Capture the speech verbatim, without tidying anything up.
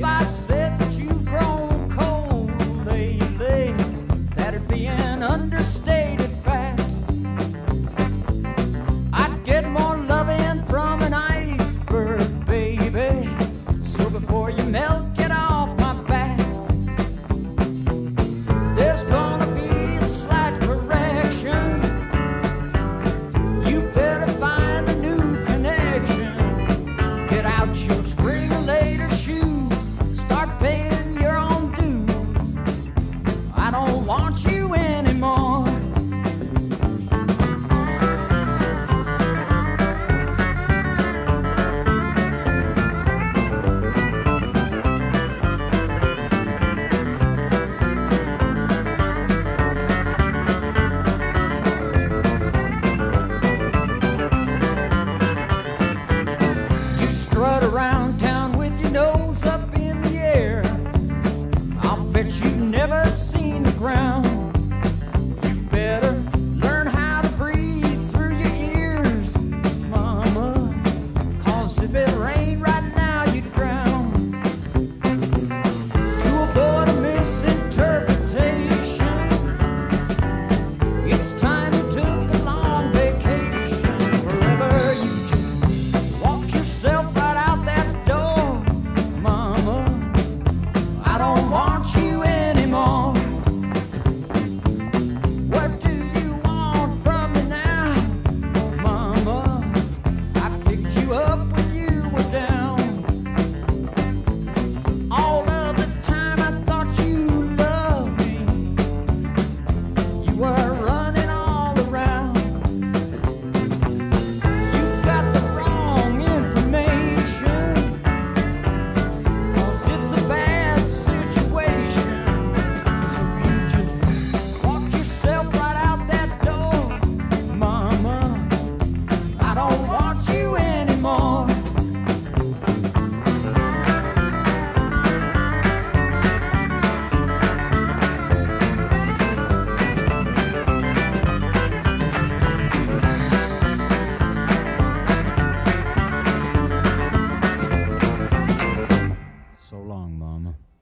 I said that you've grown cold lately, that'd be an understated fact. I'd get more lovin' from an iceberg, baby. So before you melt, get off my back. There's gonna be a slight correction. You better find a new connection. Get out your spring or later shoes. Start paying your own dues. I don't want you anymore. Strut around town with your nose up in the air. I'll bet you've never seen the ground. You better learn how to breathe through your ears, mama, 'cause if it rained right now you'd drown. To avoid a misinterpretation, it's time you took a long vacation. Wherever you just walk yourself right out that door, mama, I don't want you anymore. What do you want from me now, mama? I picked you up when you were down. All of the time I thought you loved me. You were running all around. You got the wrong information, 'cause it's a bad situation. So you just walk yourself right out that door, mama. I don't want you anymore. So long, mama.